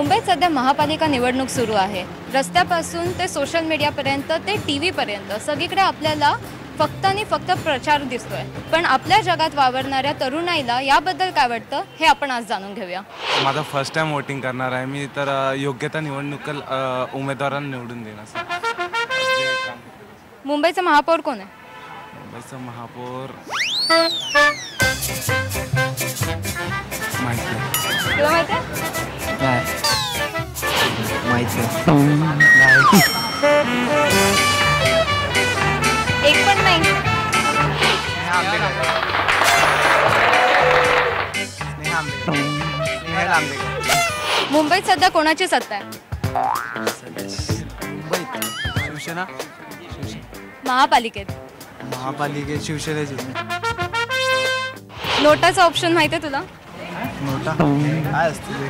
मुंबईत सध्या महापालिका निवडणूक सुरू आहे। रस्त्यापासून ते सोशल मीडियापर्यंत ते टीव्हीपर्यंत सगळीकडे आपल्याला फक्त आणि फक्त प्रचार दिसतोय। पण आपल्या जगात वावरणाऱ्या तरुणाईला याबद्दल काय वाटतं हे आपण आज जाणून घेऊया। माझा फर्स्ट टाइम वोटिंग करणार आहे मी, तर योग्यता निवडणूक उमेदवारांना निवडून देणार। मुंबईचा महापौर कोण आहे? मुंबईचा महापौर माहिती आहे। तुला माहिती आहे? माहिती एक पण नाही। मुंबईत सध्या कोणाची सत्ता आहे? शिवसेना महापालिकेत शिवसेनेची नोटाचं ऑप्शन माहिती आहे तुला? नोटा काय असते?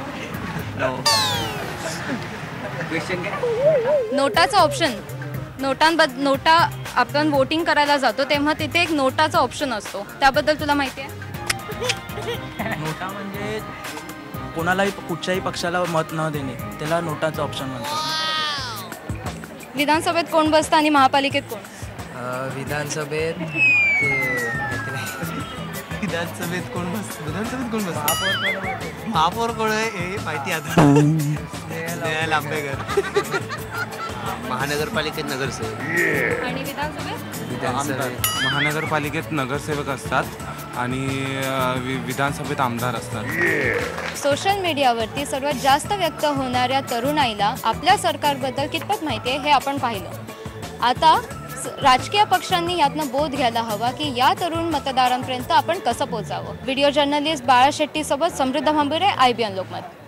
नोटाचं ऑप्शन, नोटा आपण वोटिंग करायला जातो तेव्हा तिथे एक नोटाचा ऑप्शन असतो, त्याबद्दल तुला माहिती आहे? नोटा म्हणजे कोणालाही कुठच्याही पक्षाला मत न देणे, त्याला नोटाचं ऑप्शन म्हणतात। विधानसभेत कोण बसतं आणि महापालिकेत कोण? विधानसभेत कोण महापौर कोण आहे हे माहिती आता। लांबेकर महानगरपालिकेत नगरसेवक आणि विधानसभेत महानगरपालिकेत नगरसेवक असतात आणि विधानसभेत आमदार असतात। सोशल मीडियावरती सर्वात जास्त व्यक्त होणाऱ्या तरुणाईला आपल्या सरकारबद्दल कितपत माहिती आहे हे आपण पाहिलं। आता राजकीय पक्षांनी यातनं बोध घ्यायला हवा की या तरुण मतदारांपर्यंत आपण कसं पोहोचावं। व्हिडिओ जर्नलिस्ट बाळा शेट्टी सोबत समृद्ध भांबुरे, IBN लोकमत।